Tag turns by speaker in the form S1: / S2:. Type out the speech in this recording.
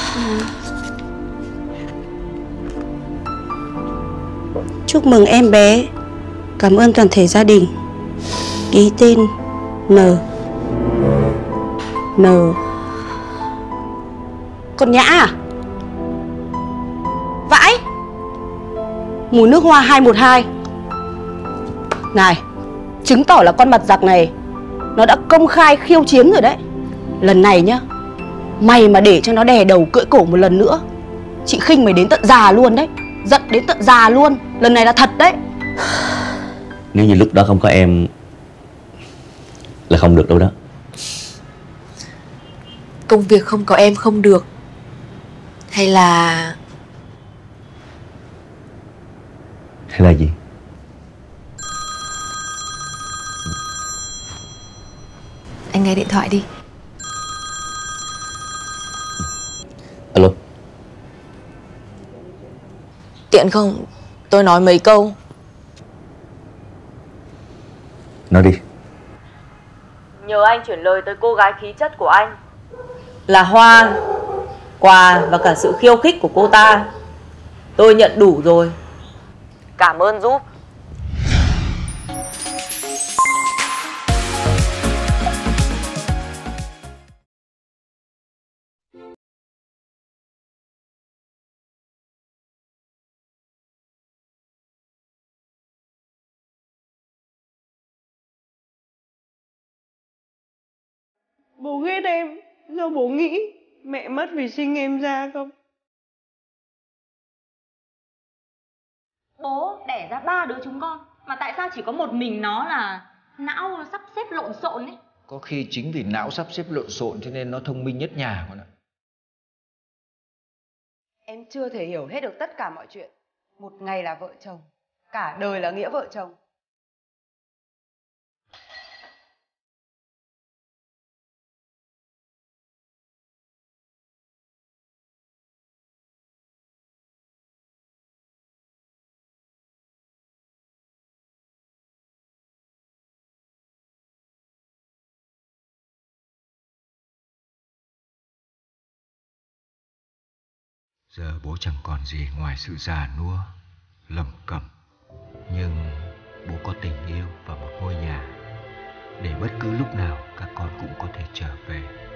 S1: Chúc mừng em bé. Cảm ơn toàn thể gia đình. Ký tên N. N. Con Nhã à? Vãi. Mùi nước hoa 212. Này, chứng tỏ là con mặt giặc này nó đã công khai khiêu chiến rồi đấy. Lần này nhá, mày mà để cho nó đè đầu cưỡi cổ một lần nữa, chị khinh mày đến tận già luôn đấy. Giận đến tận già luôn. Lần này là thật đấy.
S2: Nếu như lúc đó không có em là không được đâu đó.
S3: Công việc không có em không được, hay là
S2: gì?
S3: anh nghe điện thoại đi.
S2: Alo.
S3: Tiện không? Tôi nói mấy câu.
S2: Nói đi.
S4: Nhờ anh chuyển lời tới cô gái khí chất của anh
S5: là hoa, quà và cả sự khiêu khích của cô ta. Tôi nhận đủ rồi.
S4: Cảm ơn giúp.
S6: Bố ghét em do bố nghĩ mẹ mất vì sinh em ra không?
S7: Bố đẻ ra 3 đứa chúng con, mà tại sao chỉ có một mình nó là não sắp xếp lộn xộn ấy?
S8: Có khi chính vì não sắp xếp lộn xộn cho nên nó thông minh nhất nhà con ạ.
S9: Em chưa thể hiểu hết được tất cả mọi chuyện. Một ngày là vợ chồng, cả đời là nghĩa vợ chồng.
S8: Giờ bố chẳng còn gì ngoài sự già nua, lầm cẩm. Nhưng bố có tình yêu và một ngôi nhà để bất cứ lúc nào các con cũng có thể trở về.